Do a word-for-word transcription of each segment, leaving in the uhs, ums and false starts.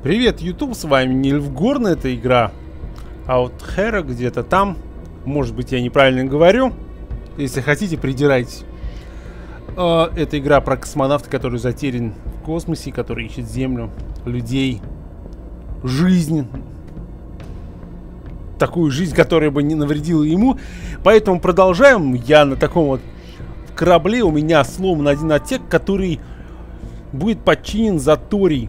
Привет, YouTube, с вами Нильфгорн, это игра Outhera, где-то там. Может быть, я неправильно говорю. Если хотите, придирайтесь. Это игра про космонавта, который затерян в космосе, который ищет Землю, людей, жизнь. Такую жизнь, которая бы не навредила ему. Поэтому продолжаем. Я на таком вот корабле, у меня сломан один отсек, который будет подчинен за Торий.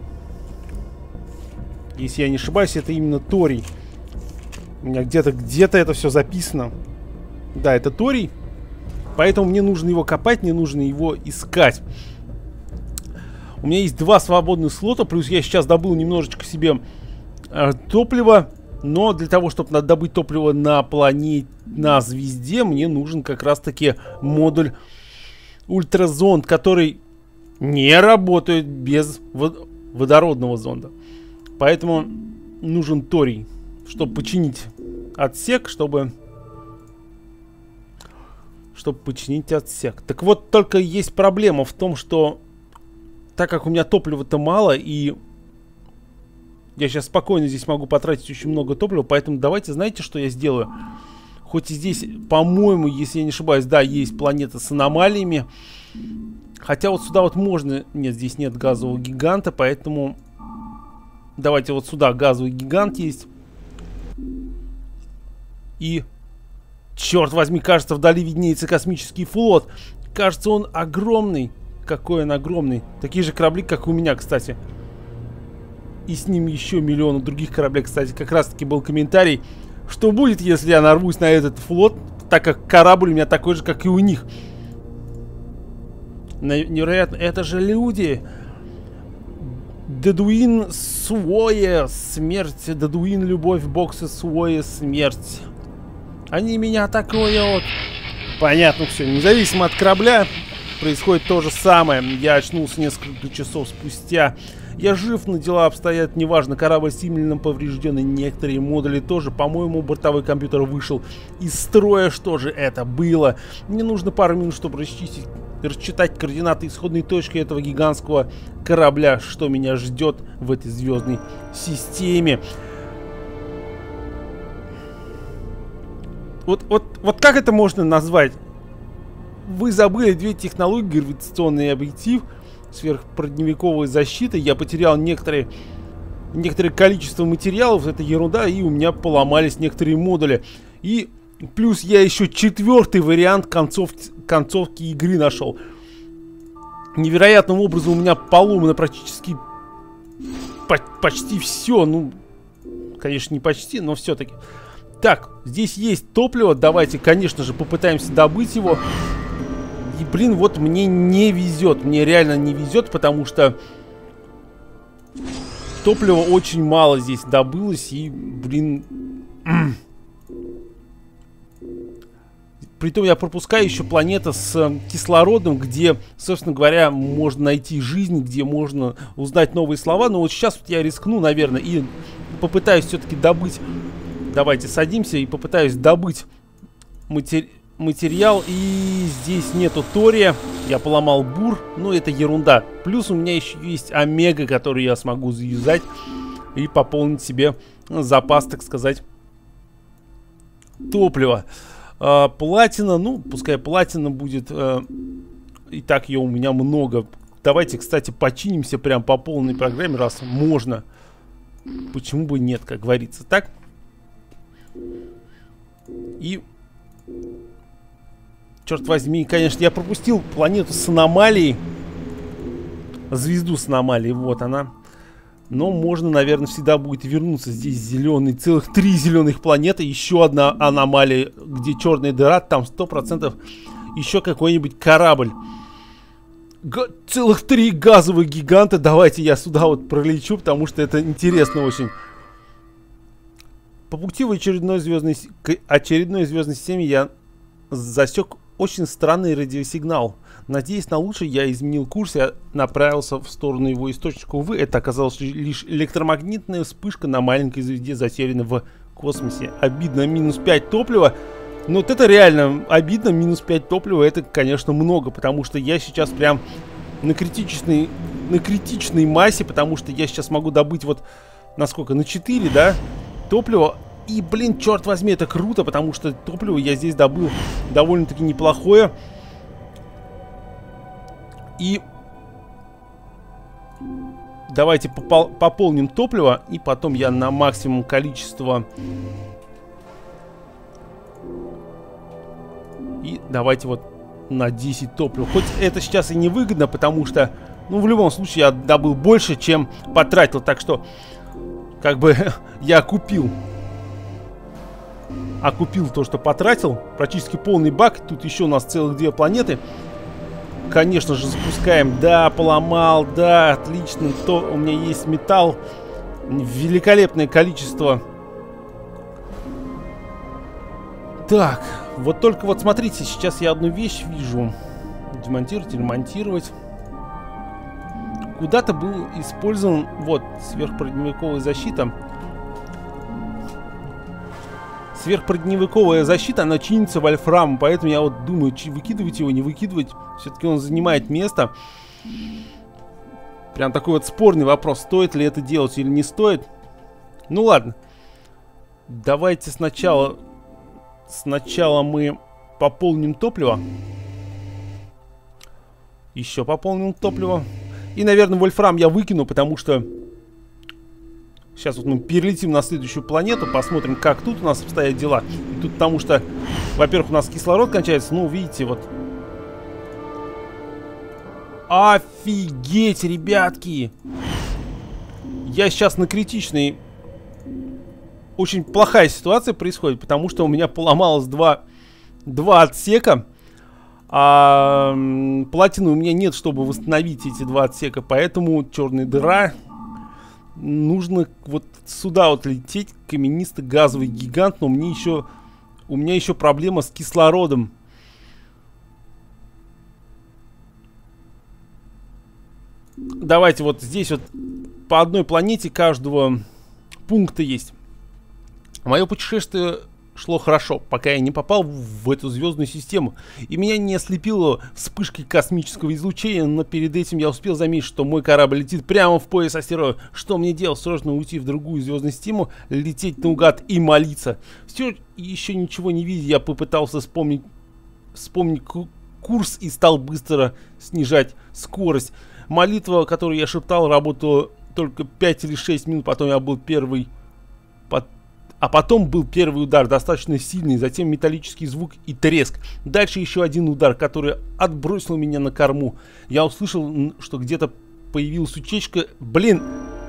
Если я не ошибаюсь, это именно Торий. У меня где-то где-то это все записано. Да, это Торий. Поэтому мне нужно его копать, мне нужно его искать. У меня есть два свободных слота, плюс я сейчас добыл немножечко себе э, топлива. Но для того, чтобы добыть топливо на планете, на звезде, мне нужен как раз-таки модуль ультразонд, который не работает без водородного зонда. Поэтому нужен Торий, чтобы починить отсек, чтобы... Чтобы починить отсек. Так вот, только есть проблема в том, что... Так как у меня топлива-то мало, и... Я сейчас спокойно здесь могу потратить очень много топлива, поэтому давайте, знаете, что я сделаю? Хоть и здесь, по-моему, если я не ошибаюсь, да, есть планета с аномалиями. Хотя вот сюда вот можно... Нет, здесь нет газового гиганта, поэтому... Давайте вот сюда газовый гигант есть. И, черт возьми, кажется, вдали виднеется космический флот. Кажется, он огромный. Какой он огромный. Такие же корабли, как у меня, кстати. И с ним еще миллионы других кораблей. Кстати, как раз таки был комментарий, что будет, если я нарвусь на этот флот, так как корабль у меня такой же, как и у них. Невероятно. Это же люди... Дедуин Суое смерть. Дедуин любовь, боксы Суое смерть. Они меня атакуют. Понятно все. Независимо от корабля происходит то же самое. Я очнулся несколько часов спустя. Я жив, но дела обстоят неважно. Корабль сильно поврежден, и некоторые модули тоже. По-моему, бортовой компьютер вышел из строя. Что же это было? Мне нужно пару минут, чтобы расчистить, рассчитать координаты исходной точки этого гигантского корабля, что меня ждет в этой звездной системе. Вот, вот, вот как это можно назвать? Вы забыли две технологии: гравитационный объектив, сверхпродневековая защита. Я потерял некоторые, некоторое количество материалов. Это ерунда. И у меня поломались некоторые модули. И плюс я еще четвертый вариант концовки, концовки игры нашел. Невероятным образом у меня поломано практически по почти все. Ну, конечно, не почти, но все-таки. Так, здесь есть топливо. Давайте, конечно же, попытаемся добыть его. И, блин, вот мне не везет. Мне реально не везет, потому что топлива очень мало здесь добылось. И, блин... Притом я пропускаю еще планета с кислородом, где, собственно говоря, можно найти жизнь, где можно узнать новые слова. Но вот сейчас вот я рискну, наверное, и попытаюсь все-таки добыть... Давайте садимся и попытаюсь добыть матери... материал. И здесь нету Тория. Я поломал бур. Ну, это ерунда. Плюс у меня еще есть омега, который я смогу заюзать и пополнить себе запас, так сказать, топлива. А, платина, ну, пускай платина будет. А, и так ее у меня много. Давайте, кстати, починимся прям по полной программе, раз можно. Почему бы нет, как говорится. Так. И... Черт возьми, конечно, я пропустил планету с аномалией. Звезду с аномалией, вот она. Но можно, наверное, всегда будет вернуться. Здесь зеленый, целых три зеленых планеты. Еще одна аномалия, где черная дыра. Там сто процентов еще какой-нибудь корабль. Г целых три газовых гиганта. Давайте я сюда вот пролечу, потому что это интересно очень. По пути в очередной звездной, к очередной звездной системе я засек очень странный радиосигнал. Надеясь на лучшее, я изменил курс и направился в сторону его источника. Увы, это оказалась лишь электромагнитная вспышка на маленькой звезде, затерянной в космосе. Обидно, минус пять топлива. Но вот это реально обидно, минус пять топлива, это, конечно, много, потому что я сейчас прям на критичной, на критичной массе, потому что я сейчас могу добыть вот на сколько? На четыре, да? Топливо. И, блин, черт возьми, это круто, потому что топливо я здесь добыл довольно-таки неплохое. И давайте попол пополним топливо, и потом я на максимум количество... И давайте вот на десять топлива. Хоть это сейчас и не выгодно, потому что, ну, в любом случае я добыл больше, чем потратил. Так что, как бы, я купил. Окупил то, что потратил. Практически полный бак. Тут еще у нас целых две планеты. Конечно же, запускаем. Да, поломал. Да, отлично. То у меня есть металл. Великолепное количество. Так, вот только вот смотрите, сейчас я одну вещь вижу. Демонтировать, ремонтировать. Куда-то был использован, вот, сверхпродневиковая защита. Сверхпродневиковая защита, она чинится вольфрамом, поэтому я вот думаю, выкидывать его, не выкидывать. Все-таки он занимает место. Прям такой вот спорный вопрос, стоит ли это делать или не стоит. Ну ладно. Давайте сначала... Сначала мы пополним топливо. Еще пополним топливо. И, наверное, вольфрам я выкину, потому что... Сейчас вот мы перелетим на следующую планету, посмотрим, как тут у нас обстоят дела. И тут потому что, во-первых, у нас кислород кончается. Ну, видите, вот... Офигеть, ребятки! Я сейчас на критичной... Очень плохая ситуация происходит, потому что у меня поломалось два, два отсека. А платины у меня нет, чтобы восстановить эти два отсека. Поэтому черная дыра. Нужно вот сюда вот лететь. Каменистый газовый гигант. Но мне еще, у меня еще проблема с кислородом. Давайте вот здесь вот по одной планете каждого пункта есть. Мое путешествие шло хорошо, пока я не попал в эту звездную систему. И меня не ослепило вспышкой космического излучения, но перед этим я успел заметить, что мой корабль летит прямо в пояс астероида. Что мне делать? Срочно уйти в другую звездную систему, лететь наугад и молиться. Все еще ничего не видя, я попытался вспомнить, вспомнить курс и стал быстро снижать скорость. Молитва, которую я шептал, работала только пять или шесть минут, потом я был первый... Под... А потом был первый удар, достаточно сильный, затем металлический звук и треск. Дальше еще один удар, который отбросил меня на корму. Я услышал, что где-то появилась утечка. Блин!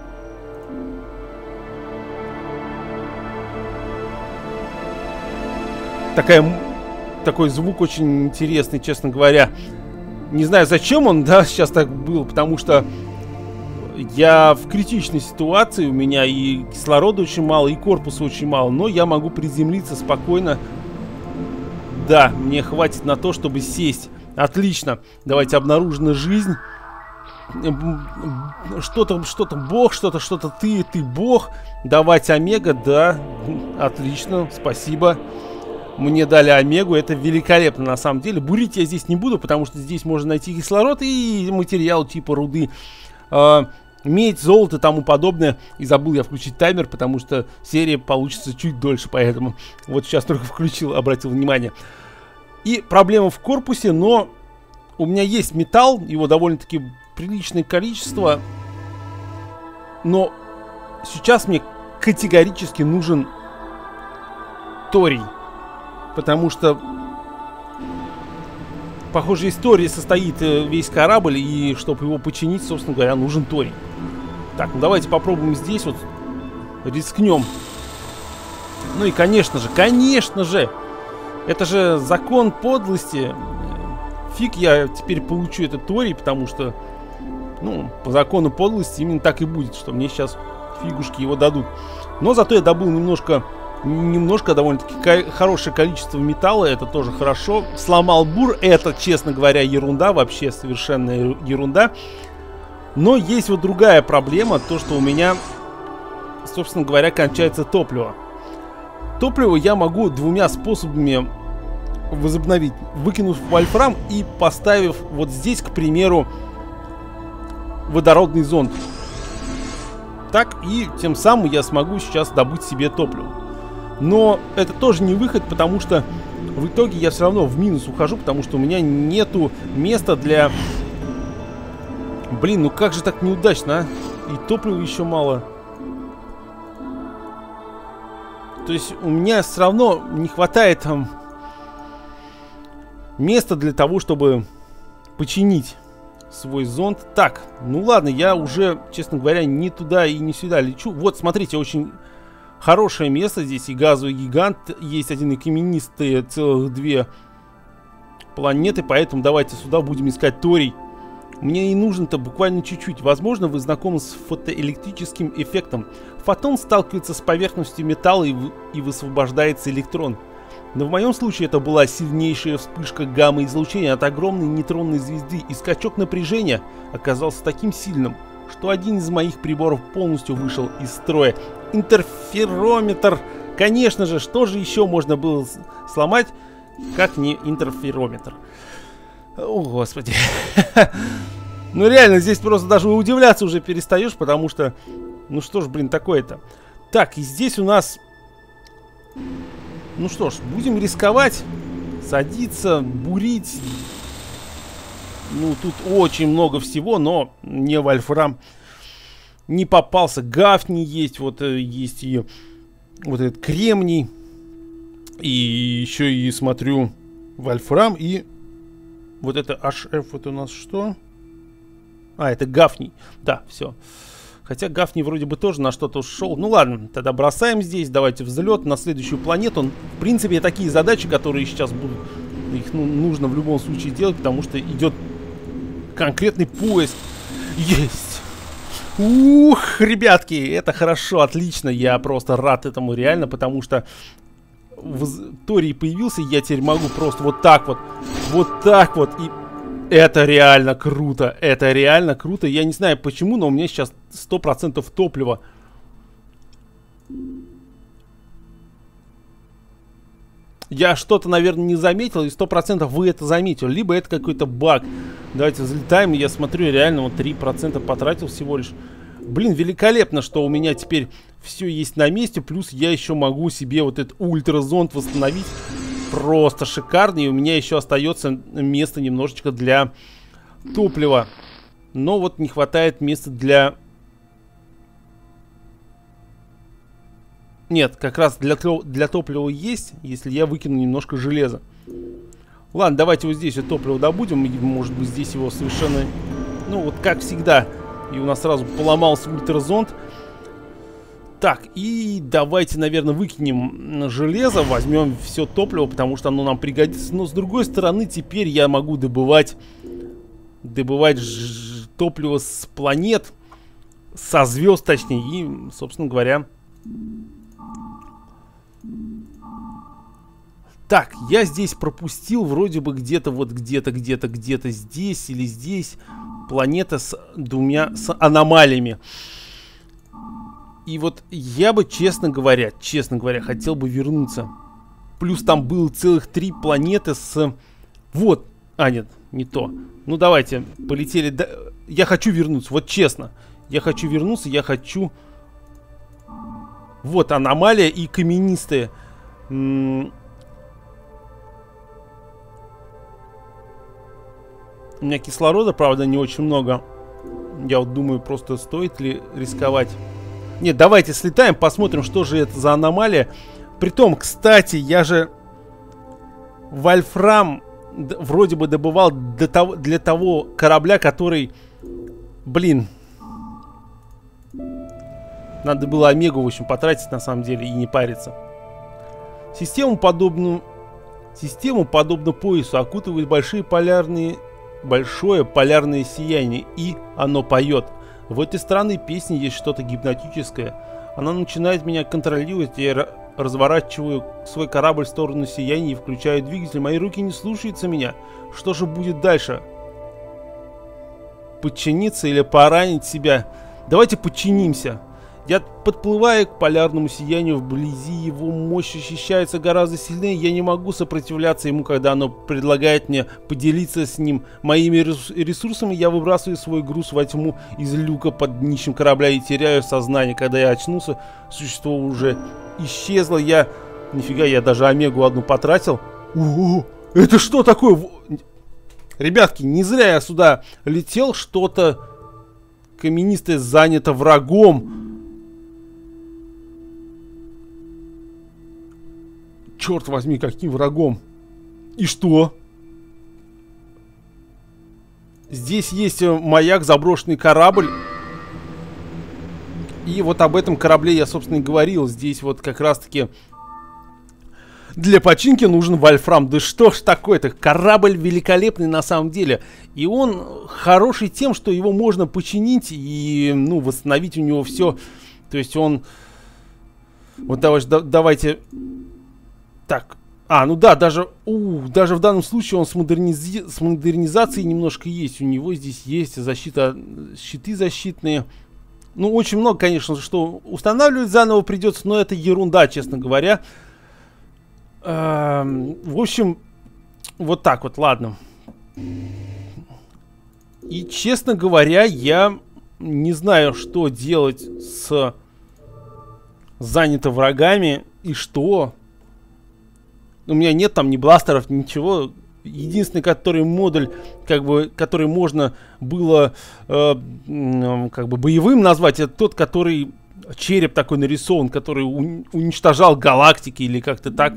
Такая, такой звук очень интересный, честно говоря. Не знаю, зачем он, да, сейчас так был, потому что... Я в критичной ситуации, у меня и кислорода очень мало, и корпуса очень мало, но я могу приземлиться спокойно. Да, мне хватит на то, чтобы сесть. Отлично. Давайте, обнаружена жизнь. Что-то, что-то бог, что-то, что-то ты, ты бог. Давайте омега, да. Отлично, спасибо. Мне дали омегу, это великолепно на самом деле. Бурить я здесь не буду, потому что здесь можно найти кислород и материал типа руды. Медь, золото и тому подобное. И забыл я включить таймер, потому что серия получится чуть дольше, поэтому вот сейчас только включил, обратил внимание. И проблема в корпусе, но у меня есть металл, его довольно-таки приличное количество. Но сейчас мне категорически нужен торий, потому что, похоже, из тория состоит весь корабль, и чтобы его починить, собственно говоря, нужен торий. Так, ну давайте попробуем здесь вот, рискнем. Ну и конечно же, конечно же, это же закон подлости. Фиг я теперь получу этот торий, потому что, ну, по закону подлости именно так и будет, что мне сейчас фигушки его дадут. Но зато я добыл немножко... Немножко, довольно-таки хорошее количество металла, это тоже хорошо. Сломал бур, это, честно говоря, ерунда, вообще совершенная ерунда. Но есть вот другая проблема, то, что у меня, собственно говоря, кончается топливо. Топливо я могу двумя способами возобновить. Выкинув вольфрам и поставив вот здесь, к примеру, водородный зонд. так, и тем самым я смогу сейчас добыть себе топливо. Но это тоже не выход, потому что в итоге я все равно в минус ухожу, потому что у меня нету места для... Блин, ну как же так неудачно, а? И топлива еще мало. То есть у меня все равно не хватает там места для того, чтобы починить свой зонд. Так, ну ладно, я уже, честно говоря, не туда и не сюда лечу. Вот, смотрите, очень хорошее место здесь. И газовый гигант. Есть один и каменистые, целых две планеты. Поэтому давайте сюда будем искать торий. Мне и нужно-то буквально чуть-чуть. Возможно, вы знакомы с фотоэлектрическим эффектом. Фотон сталкивается с поверхностью металла и, вы, и высвобождается электрон. Но в моем случае это была сильнейшая вспышка гамма-излучения от огромной нейтронной звезды, и скачок напряжения оказался таким сильным, что один из моих приборов полностью вышел из строя. Интерферометр! Конечно же, что же еще можно было сломать, как не интерферометр? О, господи. Ну реально, здесь просто даже удивляться уже перестаешь, потому что... Ну что ж, блин, такое-то. Так, и здесь у нас... Ну что ж, будем рисковать. Садиться, бурить. Ну, тут очень много всего, но не вольфрам не попался. Гафний есть, вот есть и вот этот кремний. И еще и смотрю вольфрам и... Вот это эйч эф, это у нас что? А, это гафний. Да, все. Хотя гафний вроде бы тоже на что-то ушел. Ну ладно, тогда бросаем здесь. Давайте взлет на следующую планету. В принципе, такие задачи, которые сейчас будут... Их ну, нужно в любом случае делать, потому что идет конкретный поиск. Есть! Ух, ребятки, это хорошо, отлично. Я просто рад этому реально, потому что... В Торий появился, я теперь могу просто вот так вот, вот так вот, и это реально круто, это реально круто. Я не знаю почему, но у меня сейчас сто процентов топлива. Я что-то, наверное, не заметил, и сто процентов вы это заметили, либо это какой-то баг. Давайте взлетаем, я смотрю, реально вот три процента потратил всего лишь. Блин, великолепно, что у меня теперь все есть на месте. Плюс я еще могу себе вот этот ультразонд восстановить. Просто шикарно. И у меня еще остается место немножечко для топлива. Но вот не хватает места для... Нет, как раз для, для топлива есть, если я выкину немножко железа. Ладно, давайте вот здесь вот топливо добудем. И, может быть, здесь его совершенно... Ну, вот как всегда... И у нас сразу поломался ультразонд. Так, и давайте, наверное, выкинем железо. Возьмем все топливо, потому что оно нам пригодится. Но с другой стороны, теперь я могу добывать Добывать топливо с планет, со звезд, точнее. И, собственно говоря... Так, я здесь пропустил вроде бы где-то, вот где-то, где-то, где-то здесь или здесь планета с двумя с аномалиями. И вот я бы, честно говоря, честно говоря, хотел бы вернуться. Плюс там было целых три планеты с... Вот. А, нет, не то. Ну, давайте, полетели. Да... Я хочу вернуться, вот честно. Я хочу вернуться, я хочу... Вот аномалия и каменистые. М У меня кислорода, правда, не очень много. Я вот думаю, просто стоит ли рисковать. Нет, давайте слетаем, посмотрим, что же это за аномалия. Притом, кстати, я же вольфрам вроде бы добывал для того, для того корабля, который... Блин. Надо было омегу, в общем, потратить на самом деле и не париться. Систему подобную... Систему, подобно поясу, окутывают большие полярные... Большое полярное сияние, и оно поет. В этой странной песне есть что-то гипнотическое. Она начинает меня контролировать, и я разворачиваю свой корабль в сторону сияния и включаю двигатель. Мои руки не слушаются меня. Что же будет дальше? Подчиниться или поранить себя? Давайте подчинимся. Я подплываю к полярному сиянию, вблизи его мощь ощущается гораздо сильнее. Я не могу сопротивляться ему, когда оно предлагает мне поделиться с ним моими ресурсами. Я выбрасываю свой груз во тьму из люка под днищем корабля и теряю сознание. Когда я очнулся, существо уже исчезло. Я... Нифига, я даже омегу одну потратил. О, это что такое? Ребятки, не зря я сюда летел. Что-то каменистое занято врагом. Черт возьми, каким врагом? И что? Здесь есть маяк, заброшенный корабль. И вот об этом корабле я, собственно, и говорил. Здесь вот как раз-таки для починки нужен вольфрам. Да что ж такое-то? Корабль великолепный на самом деле. И он хороший тем, что его можно починить и, ну, восстановить у него все. То есть он... Вот давайте... давайте... Так, а, ну да, даже, у, даже в данном случае он с, модернизи... с модернизацией немножко есть. У него здесь есть защита, щиты защитные. Ну, очень много, конечно, что устанавливать заново придется, но это ерунда, честно говоря. Эм, в общем, вот так вот, ладно. И, честно говоря, я не знаю, что делать с занято врагами и что... У меня нет там ни бластеров, ничего. Единственный, который модуль, как бы, который можно было э, как бы боевым назвать, это тот, который череп такой нарисован, который у, уничтожал галактики или как-то так.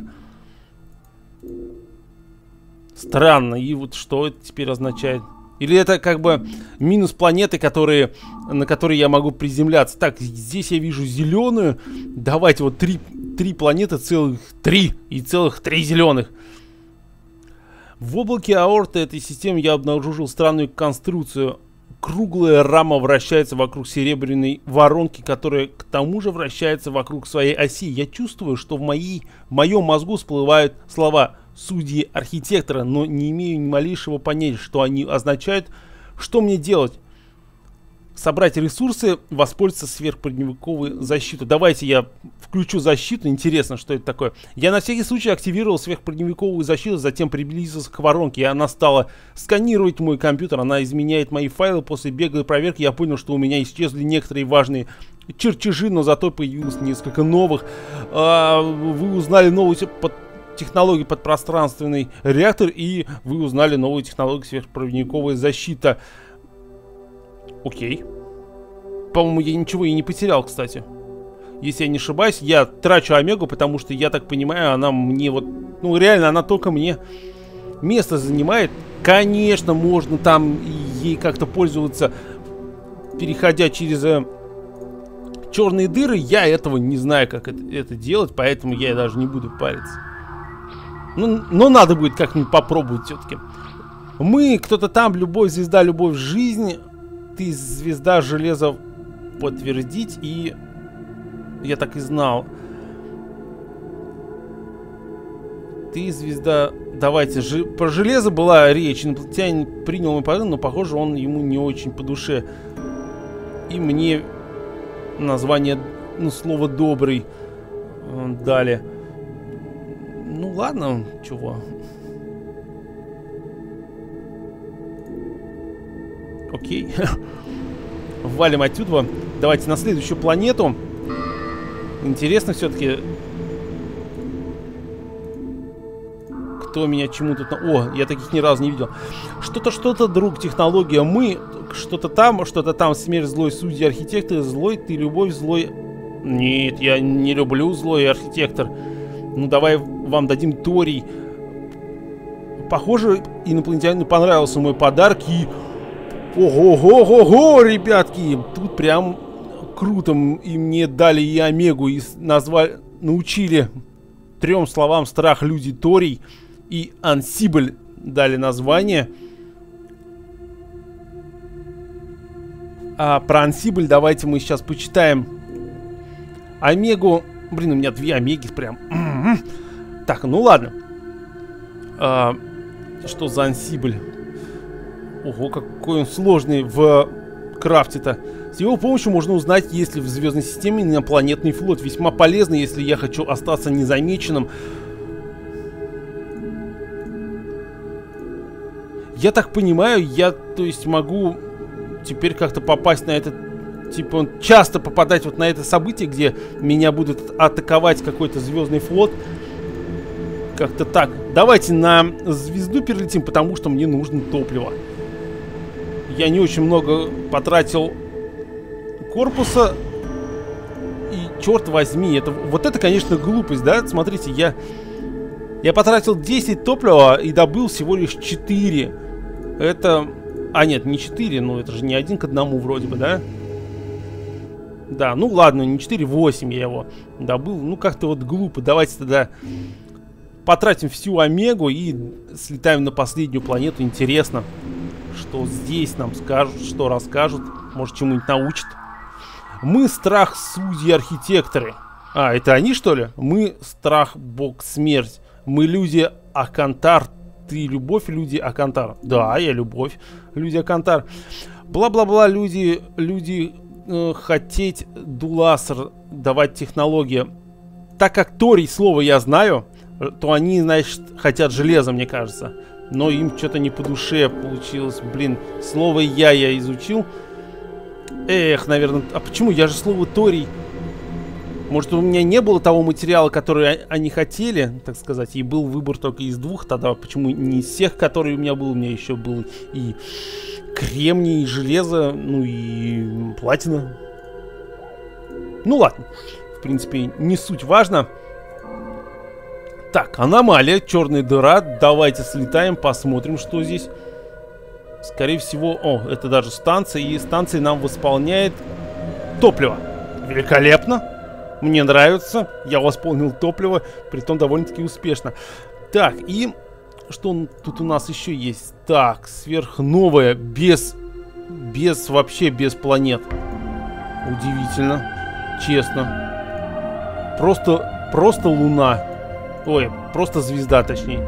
Странно. И вот что это теперь означает? Или это как бы минус планеты, которые, на которые я могу приземляться. Так, здесь я вижу зеленую. Давайте вот три... Три планеты, целых три, и целых три зеленых. В облаке аорты этой системы я обнаружил странную конструкцию. Круглая рама вращается вокруг серебряной воронки, которая к тому же вращается вокруг своей оси. Я чувствую, что в, моей, в моем мозгу всплывают слова судьи архитектора, но не имею ни малейшего понятия, что они означают. Что мне делать? Собрать ресурсы, воспользоваться сверхпредневековой защитой. Давайте я включу защиту. Интересно, что это такое. Я на всякий случай активировал сверхпредневековую защиту, затем приблизился к воронке, и она стала сканировать мой компьютер. Она изменяет мои файлы. После беглой проверки я понял, что у меня исчезли некоторые важные чертежи, но зато появилось несколько новых. А, вы узнали новую под технологию подпространственный реактор, и вы узнали новую технологию сверхпредневековая защита. Окей. По-моему, я ничего и не потерял, кстати. Если я не ошибаюсь, я трачу омегу, потому что, я так понимаю, она мне вот... Ну, реально, она только мне место занимает. Конечно, можно там ей как-то пользоваться, переходя через э, черные дыры. Я этого не знаю, как это, это делать, поэтому я даже не буду париться. Ну, но надо будет как-нибудь попробовать все-таки. Мы, кто-то там, любовь, звезда, любовь, жизнь... Ты звезда, железо, подтвердить, и я так и знал. Ты звезда, давайте, ж... про железо была речь, инопланетянин принял мой подарок, но похоже он ему не очень по душе. И мне название, ну, слово добрый дали. Ну ладно, чего. Окей. Валим отсюда. Давайте на следующую планету. Интересно все-таки. Кто меня чему тут... О, я таких ни разу не видел. Что-то, что-то, друг, технология. Мы, что-то там, что-то там. Смерть, злой, судьи, архитектор. Злой, ты, любовь, злой. Нет, я не люблю злой архитектор. Ну, давай вам дадим Торий. Похоже, инопланетянину понравился мой подарок. И... Ого-го-го-го, ребятки! Тут прям круто. И мне дали и омегу, и назвали, научили трем словам страх, люди, Торий. И Ансибль дали название. А про Ансибль давайте мы сейчас почитаем. Омегу... Блин, у меня две омеги прям. Так, ну ладно. А, что за Ансибль? Ого, какой он сложный в крафте-то. С его помощью можно узнать, есть ли в звездной системе инопланетный флот. Весьма полезно, если я хочу остаться незамеченным. Я так понимаю, я, то есть, могу теперь как-то попасть на этот, типа, часто попадать вот на это событие, где меня будут атаковать какой-то звездный флот. Как-то так. Давайте на звезду перелетим, потому что мне нужно топливо. Я не очень много потратил корпуса. И черт возьми, это, вот это, конечно, глупость, да? Смотрите, я, я потратил десять топлива и добыл всего лишь четыре. Это... А, нет, не четыре, ну это же не один к одному вроде бы, да? Да, ну ладно, не четыре, восемь я его добыл. Ну как-то вот глупо. Давайте тогда потратим всю омегу и слетаем на последнюю планету. Интересно, что здесь нам скажут, что расскажут. Может, чему-нибудь научат. Мы страх, судьи, архитекторы. А, это они, что ли? Мы страх, бог, смерть. Мы люди Акантар. Ты любовь, люди Акантар. Да, я любовь, люди Акантар. Бла-бла-бла, люди, люди э, хотеть дуласр, давать технологии. Так как Торий слово я знаю, то они, значит, хотят железа, мне кажется. Но им что-то не по душе получилось. Блин, слово я я изучил. Эх, наверное, а почему? Я же слово Торий. Может, у меня не было того материала, который они хотели, так сказать, и был выбор только из двух, тогда почему не из всех, которые у меня был, у меня еще был и кремний, и железо, ну и платина. Ну ладно, в принципе, не суть важно. Так, аномалия, черная дыра, давайте слетаем, посмотрим, что здесь. Скорее всего, о, это даже станция, и станция нам восполняет топливо. Великолепно. Мне нравится, я восполнил топливо, притом довольно-таки успешно. Так, и что тут у нас еще есть? Так, сверхновая, без, без, вообще без планет. Удивительно, честно. Просто, просто луна. Ой, просто звезда, точнее.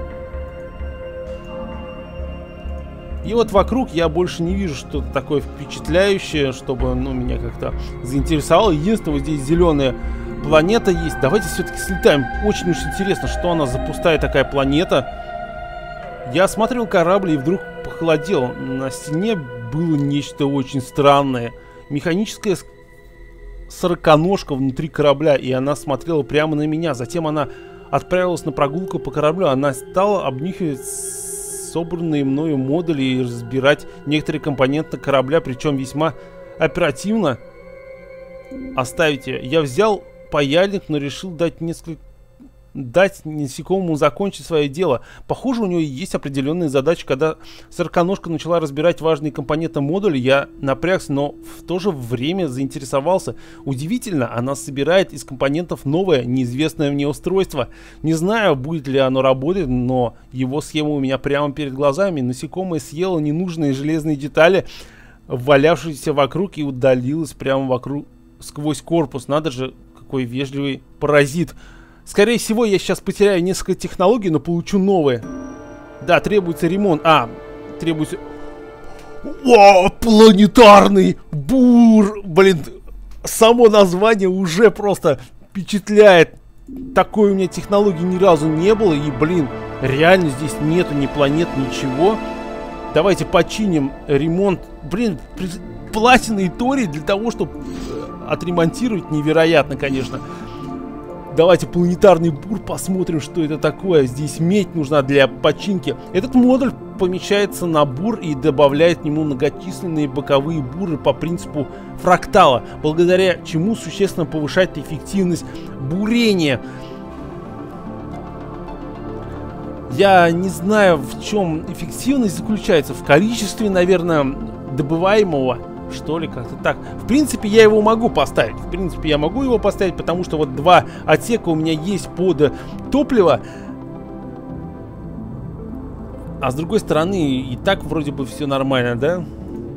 И вот вокруг я больше не вижу что-то такое впечатляющее, чтобы, ну, меня как-то заинтересовало. Единственное, вот здесь зеленая планета есть. Давайте все-таки слетаем. Очень уж интересно, что она за пустая такая планета. Я осмотрел корабль и вдруг похолодел. На стене было нечто очень странное. Механическая сороконожка внутри корабля, и она смотрела прямо на меня. Затем она отправилась на прогулку по кораблю. Она стала обнюхивать собранные мною модули и разбирать некоторые компоненты корабля, причем весьма оперативно. Оставите. Я взял паяльник, но решил дать несколько... дать насекомому закончить свое дело. Похоже, у него есть определенные задачи. Когда сороконожка начала разбирать важные компоненты модуля, я напрягся, но в то же время заинтересовался. Удивительно, она собирает из компонентов новое, неизвестное мне устройство. Не знаю, будет ли оно работать, но его схема у меня прямо перед глазами. Насекомое съело ненужные железные детали, валявшиеся вокруг, и удалилось прямо вокруг, сквозь корпус. Надо же, какой вежливый паразит. Скорее всего, я сейчас потеряю несколько технологий, но получу новые. Да, требуется ремонт. А, требуется... О, планетарный бур! Блин, само название уже просто впечатляет. Такой у меня технологии ни разу не было. И, блин, реально здесь нету ни планет, ничего. Давайте починим ремонт. Блин, платина и Торий для того, чтобы отремонтировать, невероятно, конечно. Давайте планетарный бур посмотрим, что это такое. Здесь медь нужна для починки. Этот модуль помещается на бур и добавляет к нему многочисленные боковые буры по принципу фрактала, благодаря чему существенно повышает эффективность бурения. Я не знаю, в чем эффективность заключается. В количестве, наверное, добываемого, что ли, как-то так. В принципе, я его могу поставить. В принципе, я могу его поставить, потому что вот два отсека у меня есть под топливо. А с другой стороны, и так вроде бы все нормально, да?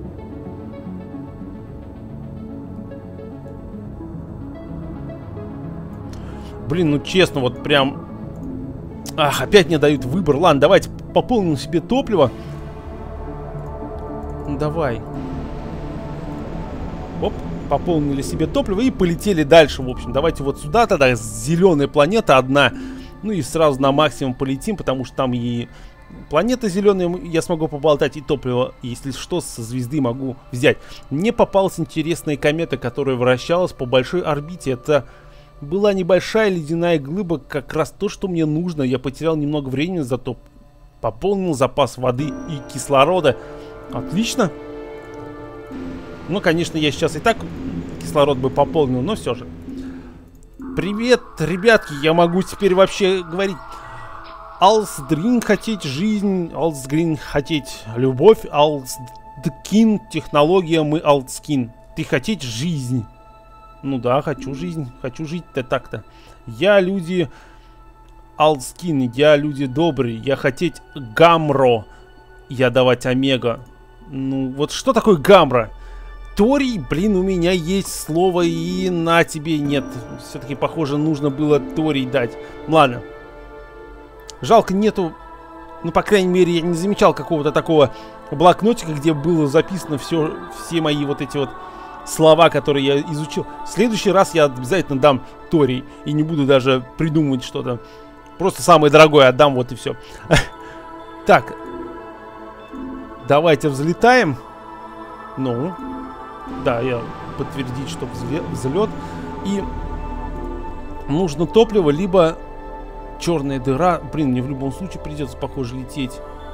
Блин, ну честно, вот прям... Ах, опять мне дают выбор. Ладно, давайте пополним себе топливо. Давай. Оп, пополнили себе топливо и полетели дальше. В общем, давайте вот сюда тогда. Зеленая планета одна. Ну и сразу на максимум полетим, потому что там и планета зеленая, я смогу поболтать, и топливо, если что, со звезды могу взять. Мне попалась интересная комета, которая вращалась по большой орбите. Это была небольшая ледяная глыба, как раз то, что мне нужно. Я потерял немного времени, зато пополнил запас воды и кислорода. Отлично. Ну, конечно, я сейчас и так кислород бы пополнил, но все же. Привет, ребятки, я могу теперь вообще говорить. Алсдрин хотеть жизнь, Алсгрин хотеть любовь, Алсдкин технология, мы Алскин. Ты хотеть жизнь. Ну да, хочу жизнь, хочу жить-то так-то. Я люди Алскин, я люди добрые, я хотеть Гамро, я давать Омега. Ну вот что такое Гамра? Торий, блин, у меня есть слово и на тебе нет. Все-таки, похоже, нужно было Торий дать. Ладно. Жалко, нету, ну, по крайней мере, я не замечал какого-то такого блокнотика, где было записано все, все мои вот эти вот слова, которые я изучил. В следующий раз я обязательно дам Торий и не буду даже придумывать что-то. Просто самое дорогое отдам, вот и все. Так. Давайте взлетаем. Ну... Да, я подтвердить, что взлет. И нужно топливо, либо черная дыра. Блин, мне в любом случае придется, похоже, лететь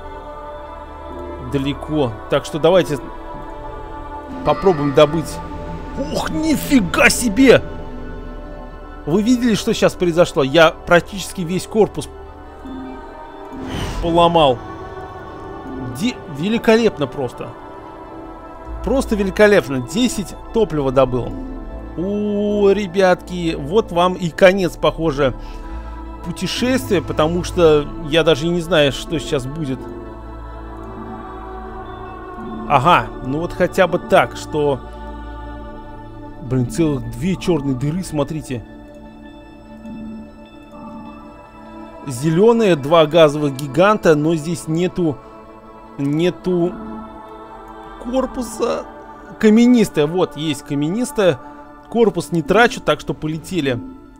далеко. Так что давайте попробуем добыть. Ух, нифига себе! Вы видели, что сейчас произошло? Я практически весь корпус поломал. Де- великолепно просто. Просто великолепно. десять топлива добыл. У, ребятки, вот вам и конец, похоже, путешествия, потому что я даже и не знаю, что сейчас будет. Ага, ну вот хотя бы так, что... Блин, целых две черные дыры, смотрите. Зеленые, два газовых гиганта, но здесь нету... Нету... корпуса. Каменистая. Вот, есть каменистая. Корпус не трачу, так что полетели.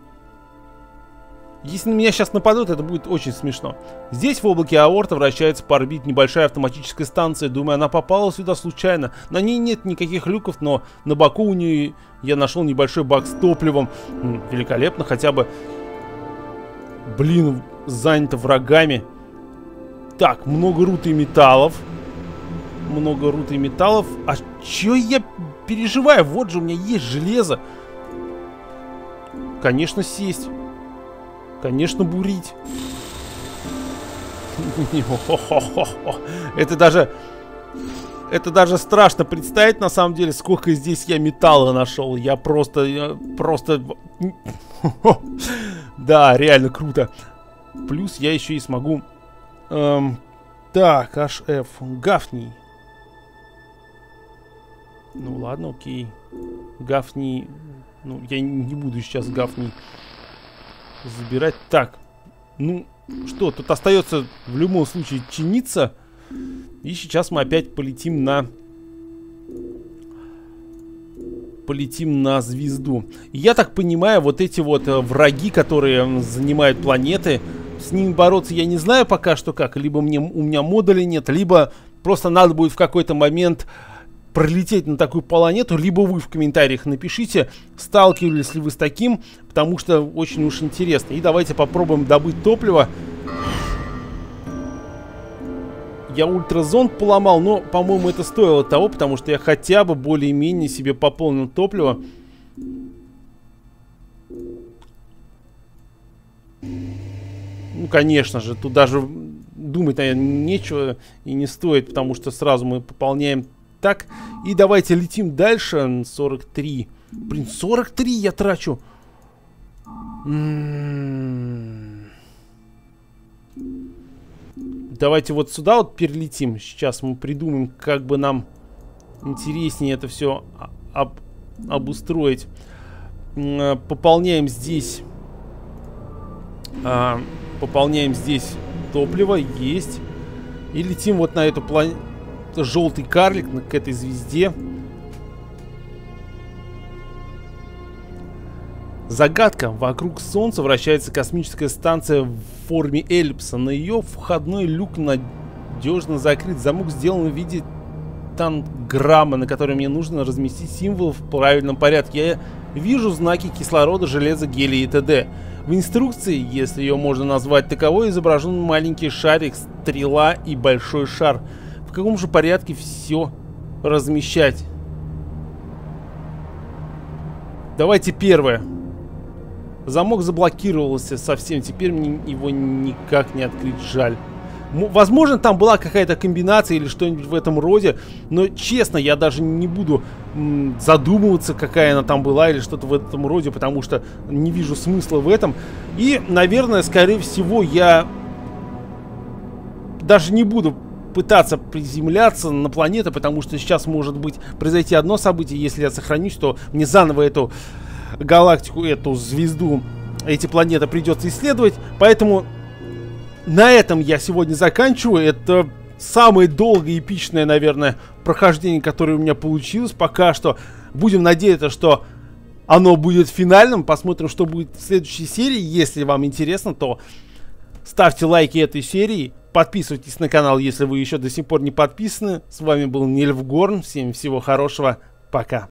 Если на меня сейчас нападут, это будет очень смешно. Здесь в облаке Аорта вращается по орбите небольшая автоматическая станция. Думаю, она попала сюда случайно. На ней нет никаких люков, но на боку у нее я нашел небольшой бак с топливом. Великолепно, хотя бы... Блин, занято врагами. Так, много руд и металлов. Много руд и металлов. А чё я переживаю? Вот же у меня есть железо. Конечно, сесть. Конечно, бурить. Это даже... Это даже страшно представить, на самом деле, сколько здесь я металла нашел. Я просто... Я просто... Да, реально круто. Плюс я еще и смогу... Эм, так, эйч эф. Гафний. Ну ладно, окей. Гафни... Ну, я не буду сейчас Гафни забирать. Так. Ну, что, тут остается в любом случае чиниться. И сейчас мы опять полетим на... Полетим на звезду. И я так понимаю, вот эти вот э, враги, которые занимают планеты, с ними бороться я не знаю пока что как. Либо мне, у меня модулей нет, либо просто надо будет в какой-то момент пролететь на такую планету. Либо вы в комментариях напишите, сталкивались ли вы с таким, потому что очень уж интересно. И давайте попробуем добыть топливо. Я ультразонд поломал, но, по-моему, это стоило того, потому что я хотя бы более-менее себе пополнил топливо. Ну, конечно же, тут даже думать, наверное, нечего и не стоит, потому что сразу мы пополняем так. И давайте летим дальше. сорок три. Блин, сорок три я трачу. М-м-м. Давайте вот сюда вот перелетим. Сейчас мы придумаем, как бы нам интереснее это все об, обустроить. М-м, пополняем здесь... А, пополняем здесь топливо. Есть. И летим вот на эту планету. Желтый карлик, к этой звезде. Загадка. Вокруг Солнца вращается космическая станция в форме эллипса. На ее входной люк надежно закрыт. Замок сделан в виде танграммы, на которой мне нужно разместить символ в правильном порядке. Я вижу знаки кислорода, железа, гелия и т.д. В инструкции, если ее можно назвать таковой, изображен маленький шарик, стрела и большой шар. В каком же порядке все размещать? Давайте первое. Замок заблокировался совсем, теперь мне его никак не открыть, жаль. Возможно, там была какая-то комбинация или что-нибудь в этом роде, но честно, я даже не буду м, задумываться, какая она там была или что-то в этом роде, потому что не вижу смысла в этом. И, наверное, скорее всего, я даже не буду пытаться приземляться на планету, потому что сейчас может быть произойти одно событие. Если я сохранюсь, то мне заново эту галактику, эту звезду, эти планеты придется исследовать. Поэтому на этом я сегодня заканчиваю. Это самое долгое, эпичное, наверное, прохождение, которое у меня получилось пока что. Будем надеяться, что оно будет финальным. Посмотрим, что будет в следующей серии. Если вам интересно, то ставьте лайки этой серии. Подписывайтесь на канал, если вы еще до сих пор не подписаны. С вами был Нильфгорн. Всем всего хорошего. Пока.